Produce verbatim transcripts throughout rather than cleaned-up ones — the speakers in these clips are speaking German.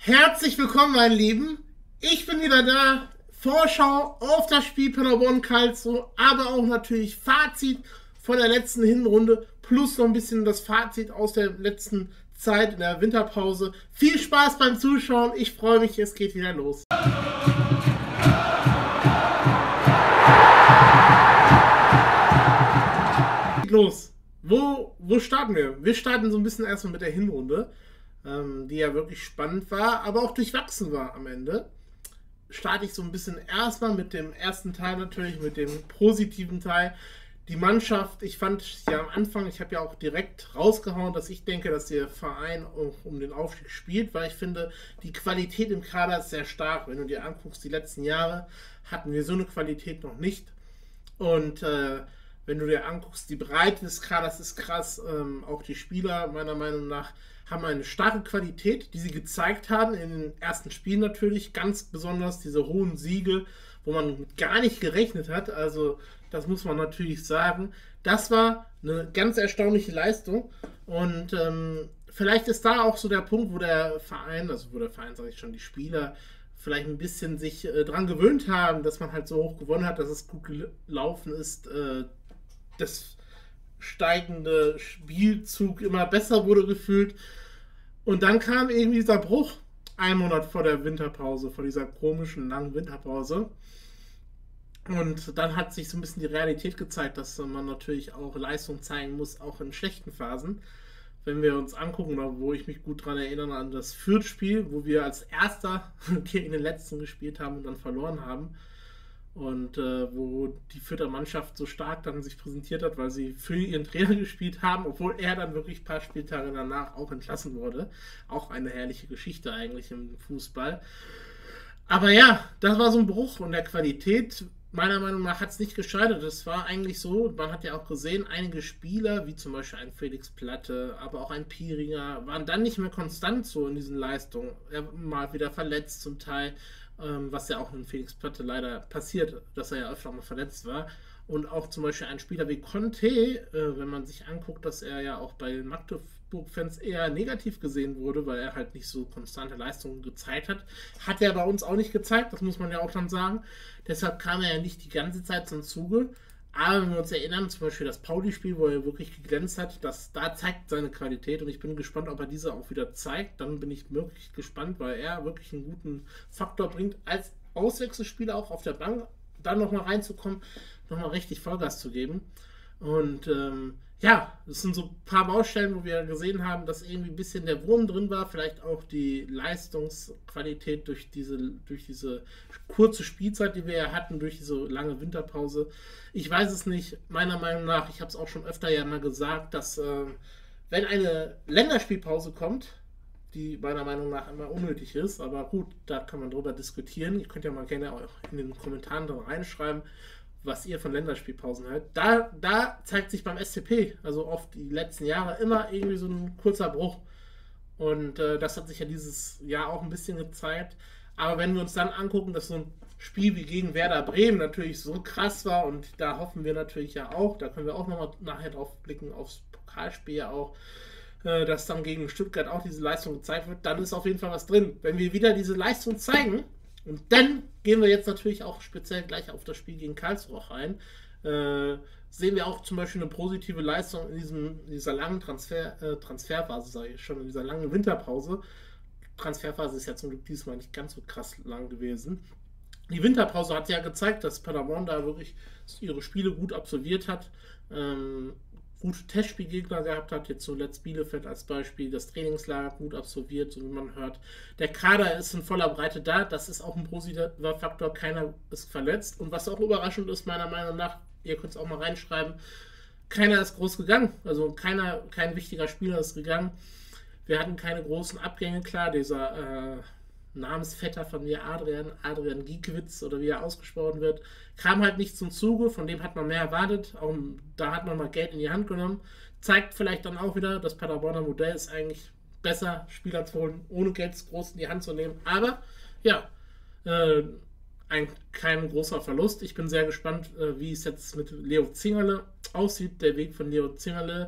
Herzlich willkommen, meine Lieben. Ich bin wieder da. Vorschau auf das Spiel Paderborn-Karlsruhe, aber auch natürlich Fazit von der letzten Hinrunde plus noch ein bisschen das Fazit aus der letzten Zeit in der Winterpause. Viel Spaß beim Zuschauen. Ich freue mich, es geht wieder los. Los. Wo, wo starten wir? Wir starten so ein bisschen erstmal mit der Hinrunde, ähm, die ja wirklich spannend war, aber auch durchwachsen war am Ende. Starte ich so ein bisschen erstmal mit dem ersten Teil natürlich, mit dem positiven Teil. Die Mannschaft, ich fand ja am Anfang, ich habe ja auch direkt rausgehauen, dass ich denke, dass der Verein auch um den Aufstieg spielt, weil ich finde, die Qualität im Kader ist sehr stark. Wenn du dir anguckst, die letzten Jahre hatten wir so eine Qualität noch nicht. Und äh, wenn du dir anguckst, die Breite des Kaders ist krass. Ähm, auch die Spieler, meiner Meinung nach, haben eine starke Qualität, die sie gezeigt haben in den ersten Spielen natürlich. Ganz besonders diese hohen Siege, wo man gar nicht gerechnet hat. Also das muss man natürlich sagen. Das war eine ganz erstaunliche Leistung. Und ähm, vielleicht ist da auch so der Punkt, wo der Verein, also wo der Verein, sage ich schon, die Spieler vielleicht ein bisschen sich äh, dran gewöhnt haben, dass man halt so hoch gewonnen hat, dass es gut gelaufen ist, äh, das steigende Spielzug immer besser wurde gefühlt. Und dann kam irgendwie dieser Bruch, ein Monat vor der Winterpause, vor dieser komischen langen Winterpause. Und dann hat sich so ein bisschen die Realität gezeigt, dass man natürlich auch Leistung zeigen muss, auch in schlechten Phasen. Wenn wir uns angucken, wo ich mich gut daran erinnere, an das Fürth-Spiel, wo wir als Erster gegen den Letzten gespielt haben und dann verloren haben. Und äh, wo die Fürther Mannschaft so stark dann sich präsentiert hat, weil sie für ihren Trainer gespielt haben, obwohl er dann wirklich ein paar Spieltage danach auch entlassen wurde. Auch eine herrliche Geschichte eigentlich im Fußball. Aber ja, das war so ein Bruch in der Qualität. Meiner Meinung nach hat es nicht gescheitert. Es war eigentlich so, man hat ja auch gesehen, einige Spieler, wie zum Beispiel ein Felix Platte, aber auch ein Pieringer, waren dann nicht mehr konstant so in diesen Leistungen. Er war mal wieder verletzt zum Teil, ähm, was ja auch mit Felix Platte leider passiert, dass er ja öfter mal verletzt war. Und auch zum Beispiel ein Spieler wie Conte, äh, wenn man sich anguckt, dass er ja auch bei Magdeburg-Fans eher negativ gesehen wurde, weil er halt nicht so konstante Leistungen gezeigt hat, hat er bei uns auch nicht gezeigt, das muss man ja auch dann sagen. Deshalb kam er ja nicht die ganze Zeit zum Zuge. Aber wenn wir uns erinnern, zum Beispiel das Pauli-Spiel, wo er wirklich geglänzt hat, das, da zeigt seine Qualität und ich bin gespannt, ob er diese auch wieder zeigt. Dann bin ich wirklich gespannt, weil er wirklich einen guten Faktor bringt, als Auswechselspieler auch auf der Bank dann nochmal reinzukommen, nochmal richtig Vollgas zu geben. Und ähm, ja, das sind so ein paar Baustellen, wo wir gesehen haben, dass irgendwie ein bisschen der Wurm drin war, vielleicht auch die Leistungsqualität durch diese, durch diese kurze Spielzeit, die wir ja hatten, durch diese lange Winterpause. Ich weiß es nicht, meiner Meinung nach, ich habe es auch schon öfter ja mal gesagt, dass äh, wenn eine Länderspielpause kommt, die meiner Meinung nach immer unnötig ist, aber gut, da kann man drüber diskutieren. Ihr könnt ja mal gerne auch in den Kommentaren da reinschreiben, was ihr von Länderspielpausen haltet. Da, da zeigt sich beim S C P, also oft die letzten Jahre, immer irgendwie so ein kurzer Bruch. Und äh, das hat sich ja dieses Jahr auch ein bisschen gezeigt. Aber wenn wir uns dann angucken, dass so ein Spiel wie gegen Werder Bremen natürlich so krass war und da hoffen wir natürlich ja auch, da können wir auch nochmal nachher drauf blicken, aufs Pokalspiel ja auch, äh, dass dann gegen Stuttgart auch diese Leistung gezeigt wird, dann ist auf jeden Fall was drin. Wenn wir wieder diese Leistung zeigen, und dann gehen wir jetzt natürlich auch speziell gleich auf das Spiel gegen Karlsruhe rein. Äh, sehen wir auch zum Beispiel eine positive Leistung in, diesem, in dieser langen Transfer, äh, Transferphase, sage ich schon, in dieser langen Winterpause. Transferphase ist ja zum Glück diesmal nicht ganz so krass lang gewesen. Die Winterpause hat ja gezeigt, dass Paderborn da wirklich ihre Spiele gut absolviert hat. Ähm, gute Testspielgegner gehabt hat, jetzt zuletzt Bielefeld als Beispiel, das Trainingslager gut absolviert, so wie man hört. Der Kader ist in voller Breite da, das ist auch ein positiver Faktor, keiner ist verletzt. Und was auch überraschend ist, meiner Meinung nach, ihr könnt es auch mal reinschreiben, keiner ist groß gegangen, also keiner, kein wichtiger Spieler ist gegangen. Wir hatten keine großen Abgänge, klar, dieser äh, Namensvetter von mir, Adrian, Adrian Giekewitz oder wie er ausgesprochen wird, kam halt nicht zum Zuge, von dem hat man mehr erwartet, auch, da hat man mal Geld in die Hand genommen, zeigt vielleicht dann auch wieder, das Paderborner Modell ist eigentlich besser, Spieler zu holen, ohne Geld groß in die Hand zu nehmen, aber ja, äh, ein, kein großer Verlust. Ich bin sehr gespannt, äh, wie es jetzt mit Leo Zingerle aussieht, der Weg von Leo Zingerle.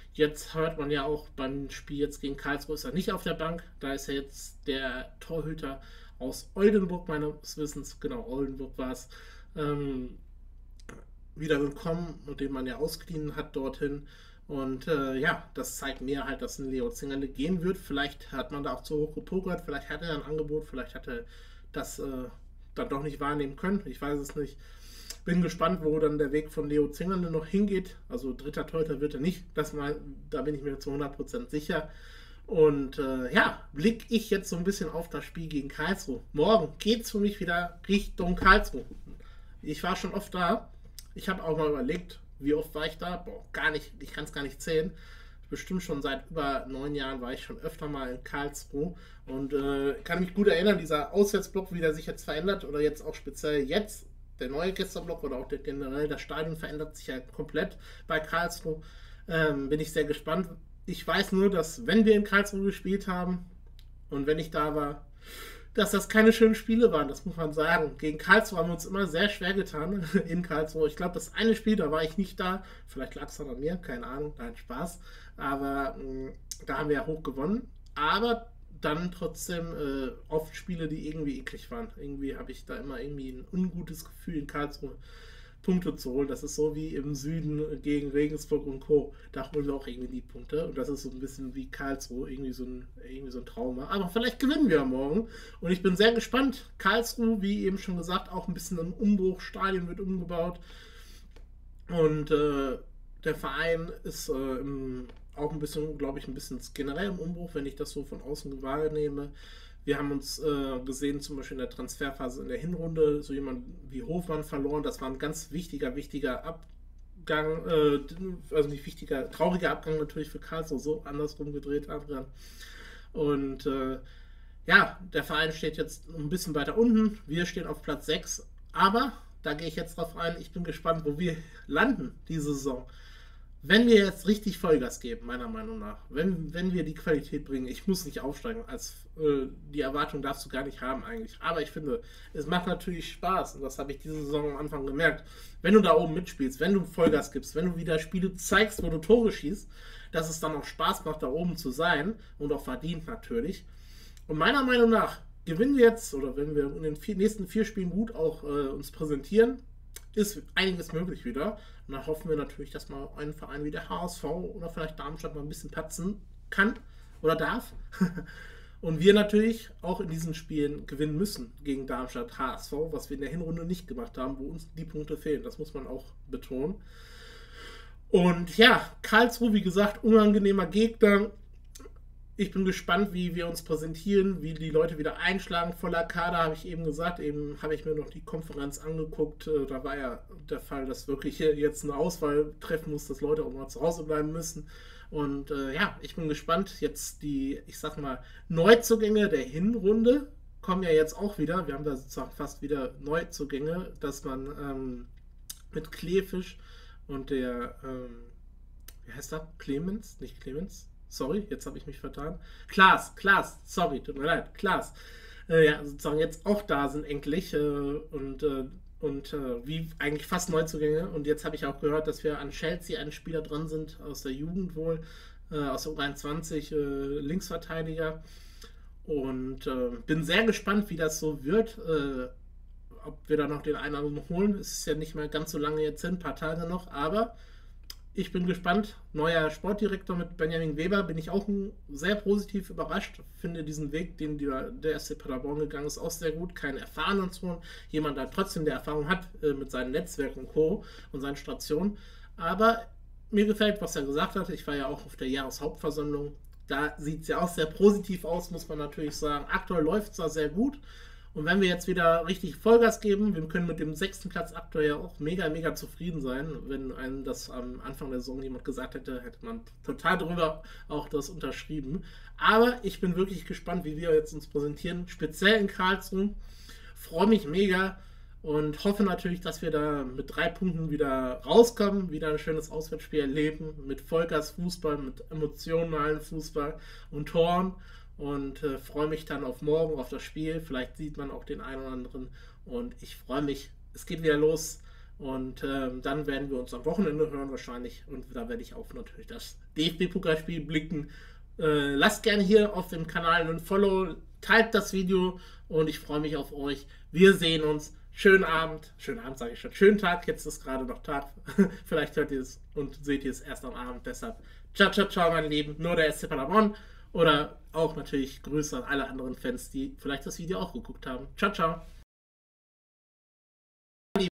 Jetzt hört man ja auch beim Spiel jetzt gegen Karlsruhe ist er nicht auf der Bank. Da ist er jetzt der Torhüter aus Oldenburg, meines Wissens, genau, Oldenburg war es, ähm, wieder gekommen und den man ja ausgeliehen hat dorthin. Und äh, ja, das zeigt mir halt, dass ein Leo Zingerle gehen wird. Vielleicht hat man da auch zu hoch gepokert, vielleicht hat er ein Angebot, vielleicht hat er das äh, dann doch nicht wahrnehmen können. Ich weiß es nicht. Bin gespannt, wo dann der Weg von Leo Zingerle noch hingeht. Also dritter Torhüter wird er nicht. Das mal, da bin ich mir zu hundert Prozent sicher. Und äh, ja, blicke ich jetzt so ein bisschen auf das Spiel gegen Karlsruhe. Morgen geht es für mich wieder Richtung Karlsruhe. Ich war schon oft da. Ich habe auch mal überlegt, wie oft war ich da? Boah, gar nicht, ich kann es gar nicht zählen. Bestimmt schon seit über neun Jahren war ich schon öfter mal in Karlsruhe und äh, kann mich gut erinnern, dieser Auswärtsblock, wie der sich jetzt verändert oder jetzt auch speziell jetzt, der neue Gästeblock oder auch der, generell das Stadion verändert sich ja komplett bei Karlsruhe. Ähm, bin ich sehr gespannt. Ich weiß nur, dass wenn wir in Karlsruhe gespielt haben und wenn ich da war, dass das keine schönen Spiele waren, das muss man sagen. Gegen Karlsruhe haben wir uns immer sehr schwer getan in Karlsruhe. Ich glaube, das eine Spiel, da war ich nicht da. Vielleicht lag es an mir, keine Ahnung, nein, Spaß. Aber mh, da haben wir ja hoch gewonnen. Aber dann trotzdem äh, oft Spiele, die irgendwie eklig waren. Irgendwie habe ich da immer irgendwie ein ungutes Gefühl in Karlsruhe Punkte zu holen. Das ist so wie im Süden gegen Regensburg und Co. Da holen wir auch irgendwie die Punkte. Und das ist so ein bisschen wie Karlsruhe, irgendwie so ein, irgendwie so ein Trauma. Aber vielleicht gewinnen wir morgen. Und ich bin sehr gespannt. Karlsruhe, wie eben schon gesagt, auch ein bisschen im Umbruch. Stadion wird umgebaut. Und äh, der Verein ist äh, im, auch ein bisschen, glaube ich, ein bisschen generell im Umbruch, wenn ich das so von außen wahrnehme. Wir haben uns äh, gesehen, zum Beispiel in der Transferphase in der Hinrunde, so jemand wie Hofmann verloren. Das war ein ganz wichtiger, wichtiger Abgang, äh, also nicht wichtiger, trauriger Abgang natürlich für Karlsruhe, so andersrum gedreht. Adrian. Und äh, ja, der Verein steht jetzt ein bisschen weiter unten. Wir stehen auf Platz sechs. Aber da gehe ich jetzt drauf ein. Ich bin gespannt, wo wir landen diese Saison. Wenn wir jetzt richtig Vollgas geben, meiner Meinung nach, wenn, wenn wir die Qualität bringen, ich muss nicht aufsteigen, als äh, die Erwartung darfst du gar nicht haben eigentlich. Aber ich finde, es macht natürlich Spaß und das habe ich diese Saison am Anfang gemerkt. Wenn du da oben mitspielst, wenn du Vollgas gibst, wenn du wieder Spiele zeigst, wo du Tore schießt, dass es dann auch Spaß macht, da oben zu sein und auch verdient natürlich. Und meiner Meinung nach gewinnen wir jetzt, oder wenn wir in den vier, nächsten vier Spielen gut auch äh, uns präsentieren, ist einiges möglich wieder. Und da hoffen wir natürlich, dass mal ein Verein wie der H S V oder vielleicht Darmstadt mal ein bisschen platzen kann oder darf. Und wir natürlich auch in diesen Spielen gewinnen müssen gegen Darmstadt, H S V, was wir in der Hinrunde nicht gemacht haben, wo uns die Punkte fehlen. Das muss man auch betonen. Und ja, Karlsruhe, wie gesagt, unangenehmer Gegner. Ich bin gespannt, wie wir uns präsentieren, wie die Leute wieder einschlagen. Voller Kader, habe ich eben gesagt. Eben habe ich mir noch die Konferenz angeguckt. Da war ja der Fall, dass wirklich jetzt eine Auswahl treffen muss, dass Leute auch mal zu Hause bleiben müssen. Und äh, ja, ich bin gespannt. Jetzt die, ich sag mal, Neuzugänge der Hinrunde kommen ja jetzt auch wieder. Wir haben da sozusagen fast wieder Neuzugänge, dass man ähm, mit Kleefisch und der, ähm, wie heißt der? Clemens? Nicht Clemens? Sorry, jetzt habe ich mich vertan. Klaas, Klaas, sorry, tut mir leid, Klaas. Äh, ja, sozusagen jetzt auch da sind endlich äh, und, äh, und äh, wie eigentlich fast Neuzugänge. Und jetzt habe ich auch gehört, dass wir an Chelsea einen Spieler dran sind, aus der Jugend wohl, äh, aus der U einundzwanzig, äh, Linksverteidiger. Und äh, bin sehr gespannt, wie das so wird. Äh, ob wir da noch den einen oder anderen holen. Es ist ja nicht mehr ganz so lange jetzt hin, ein paar Tage noch, aber ich bin gespannt. Neuer Sportdirektor mit Benjamin Weber, bin ich auch sehr positiv überrascht. Finde diesen Weg, den die, der S C Paderborn gegangen ist, auch sehr gut. Keinen erfahrenen zu holen. Jemand, der trotzdem der Erfahrung hat äh, mit seinen Netzwerken und Co. und seinen Stationen. Aber mir gefällt, was er gesagt hat. Ich war ja auch auf der Jahreshauptversammlung. Da sieht es ja auch sehr positiv aus, muss man natürlich sagen. Aktuell läuft es da sehr gut. Und wenn wir jetzt wieder richtig Vollgas geben, wir können mit dem sechsten Platz aktuell ja auch mega, mega zufrieden sein. Wenn einem das am Anfang der Saison jemand gesagt hätte, hätte man total drüber auch das unterschrieben. Aber ich bin wirklich gespannt, wie wir jetzt uns präsentieren, speziell in Karlsruhe. Freue mich mega und hoffe natürlich, dass wir da mit drei Punkten wieder rauskommen, wieder ein schönes Auswärtsspiel erleben, mit Vollgas Fußball, mit emotionalen Fußball und Toren. Und äh, freue mich dann auf morgen, auf das Spiel. Vielleicht sieht man auch den einen oder anderen. Und ich freue mich. Es geht wieder los. Und ähm, dann werden wir uns am Wochenende hören wahrscheinlich. Und da werde ich auch natürlich das D F B-Pokalspiel blicken. Äh, lasst gerne hier auf dem Kanal ein Follow, teilt das Video und ich freue mich auf euch. Wir sehen uns. Schönen Abend. Schönen Abend sage ich schon. Schönen Tag. Jetzt ist gerade noch Tag. Vielleicht hört ihr es und seht ihr es erst am Abend. Deshalb ciao, ciao, ciao, meine Lieben. Nur der S C Paderborn. Oder auch natürlich Grüße an alle anderen Fans, die vielleicht das Video auch geguckt haben. Ciao, ciao.